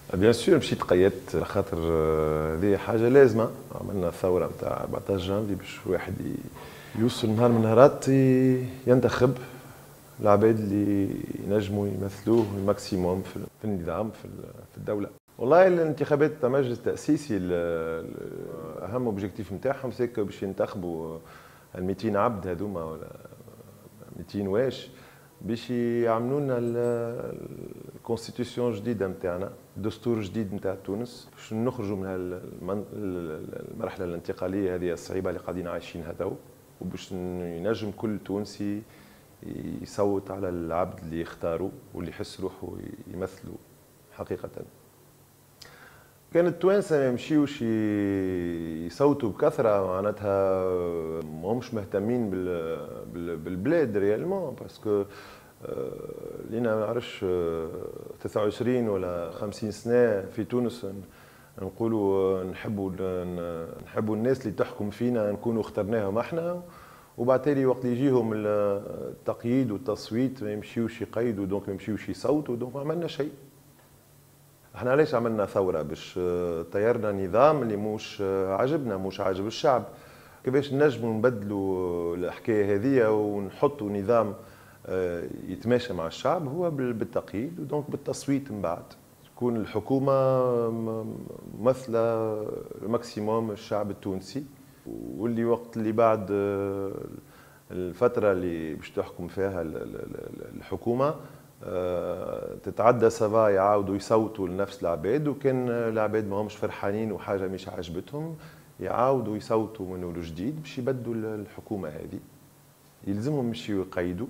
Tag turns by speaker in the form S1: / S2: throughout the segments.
S1: بيان سور مشيت قيدت خاطر هذه حاجه لازمه. عملنا الثوره نتاع 14 جانفي باش واحد يوصل نهار من النهارات ينتخب العباد اللي ينجموا يمثلوه الماكسيموم في النظام في الدوله. والله الانتخابات تاع المجلس التاسيسي اهم اوبجيكتيف نتاعهم سيك باش ينتخبوا ال 200 عبد هذوما ولا 200 واش باش يعملوا لنا الكونستيتيسيون جديده نتاعنا، دستور جديد نتاع تونس باش نخرجوا من المرحله الانتقاليه هذه الصعيبه اللي قاعدين عايشينها تو، وباش ينجم كل تونسي يصوت على العبد اللي يختاروا واللي يحس روحه يمثلوا حقيقه. كان التوانسه ما يمشيوش يصوتوا بكثره، معناتها ماهمش مهتمين بالبلاد ريالمون، باسكو لينا ما نعرفش 29 ولا 50 سنه في تونس نقولوا نحبوا الناس اللي تحكم فينا نكونوا اخترناهم احنا، وبعد تالي وقت يجيهم التقييد والتصويت ما يمشيوش يقيدوا، دونك ما يمشيوش يصوتوا، دونك ما عملنا شيء. احنا علاش عملنا ثوره؟ باش طيرنا نظام اللي مش عاجبنا، مش عاجب الشعب. كيفاش نجموا نبدلوا الحكايه هذه ونحطوا نظام يتماشى مع الشعب؟ هو بالتقييد ودونك بالتصويت. من بعد تكون الحكومه ممثله الماكسيموم الشعب التونسي، واللي وقت اللي بعد الفتره اللي باش تحكم فيها الحكومه تتعدى سبا يعاودوا يصوتوا لنفس العباد، وكان العباد ما همش فرحانين وحاجه مش عجبتهم يعاودوا يصوتوا من اول جديد باش يبدلوا الحكومه هذه. يلزمهم يمشيوا يقيدوا.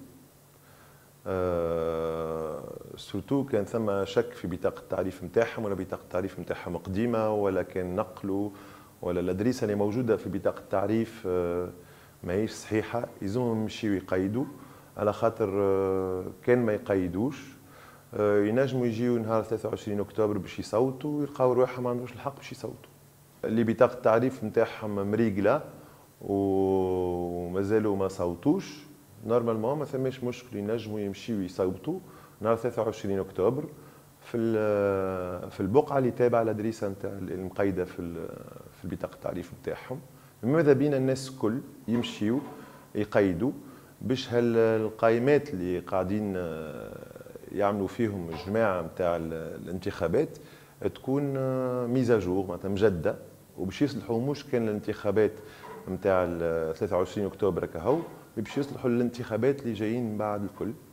S1: سورتو كان ثم شك في بطاقه التعريف نتاعهم، ولا بطاقه التعريف نتاعهم قديمه، ولا كان نقلوا، ولا الادريسه اللي موجوده في بطاقه التعريف ماهيش صحيحه. يلزمهم يمشيوا يقيدوا، على خاطر كان ما يقيدوش ينجموا يجيو نهار 23 اكتوبر باش يصوتوا ويلقاو روحهم ما عندوش الحق باش يصوتوا. اللي بطاقه التعريف نتاعهم مريقله ومازالوا ما صوتوش، نورمالمون ما ثماش مشكل، ينجموا يمشيو يصوتوا نهار 23 اكتوبر في البقعه اللي تابعه للادريسه نتاع المقيده في بطاقه التعريف نتاعهم. ماذا بينا الناس الكل يمشيو يقيدوا باش هالقائمات اللي قاعدين يعملوا فيهم الجماعه نتاع الانتخابات تكون ميزاجور، معناتها مجدده، وباش يصلحوا مش كان الانتخابات نتاع 23 اكتوبر كهو، باش يصلحوا الانتخابات اللي جايين من بعد الكل.